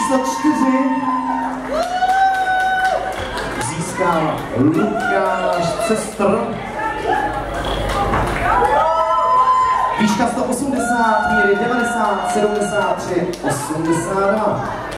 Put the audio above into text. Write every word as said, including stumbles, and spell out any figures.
číslo čtyři získal Lukáš Cestr. Výška sto osmdesát, míry devadesát, sedmdesát tři, osmdesát dva.